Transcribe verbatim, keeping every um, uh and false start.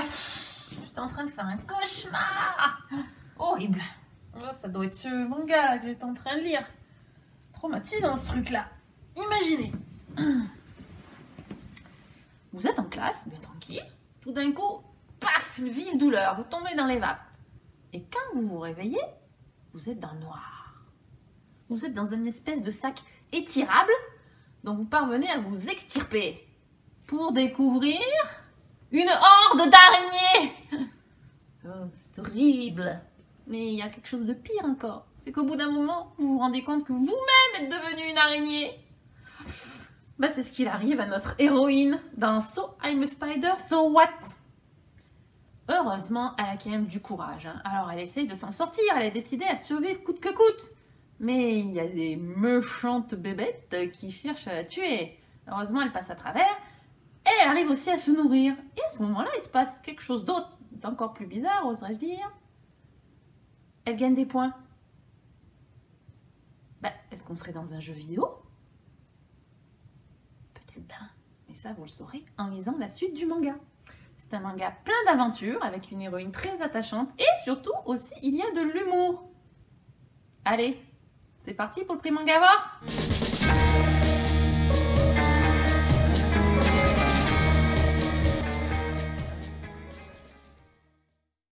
j'étais en train de faire un cauchemar. Horrible. Oh, ça doit être ce manga là que j'étais en train de lire. Traumatisant ce truc là. Imaginez. Vous êtes en classe, bien tranquille. Tout d'un coup, paf, une vive douleur. Vous tombez dans les vapes. Et quand vous vous réveillez, vous êtes dans le noir. Vous êtes dans une espèce de sac étirable dont vous parvenez à vous extirper pour découvrir une horde d'araignées. Oh, c'est horrible. Mais il y a quelque chose de pire encore. C'est qu'au bout d'un moment, vous vous rendez compte que vous-même êtes devenu une araignée. Bah, c'est ce qu'il arrive à notre héroïne dans So I'm a Spider, So What? Heureusement, elle a quand même du courage. Hein. Alors, elle essaye de s'en sortir. Elle est décidée à survivre coûte que coûte. Mais il y a des méchantes bébêtes qui cherchent à la tuer. Heureusement, elle passe à travers. Et elle arrive aussi à se nourrir. Et à ce moment-là, il se passe quelque chose d'autre, d'encore plus bizarre, oserais-je dire. Elle gagne des points. Ben, est-ce qu'on serait dans un jeu vidéo? Peut-être bien. Mais ça, vous le saurez en lisant la suite du manga. C'est un manga plein d'aventures, avec une héroïne très attachante. Et surtout, aussi, il y a de l'humour. Allez, c'est parti pour le prix Mangavore.